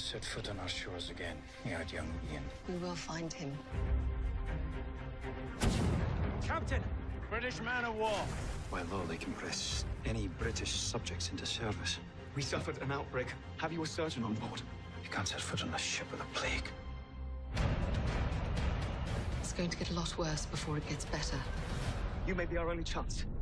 set foot on our shores again, he had young Ian. We will find him. Captain! British man of war. By law, they can press any British subjects into service. We suffered an outbreak. Have you a surgeon on board? You can't set foot on a ship with a plague. It's going to get a lot worse before it gets better. You may be our only chance.